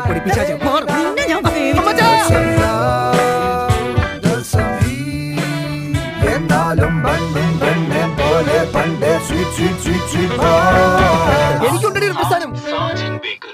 പൊടി പിശാച്. മാറ്. നിന്നെ ഞാൻ സേവിച്ചു. അമ്മച്ചാ. എനിക്കുണ്ടൊരു പ്രസ്ഥാനം.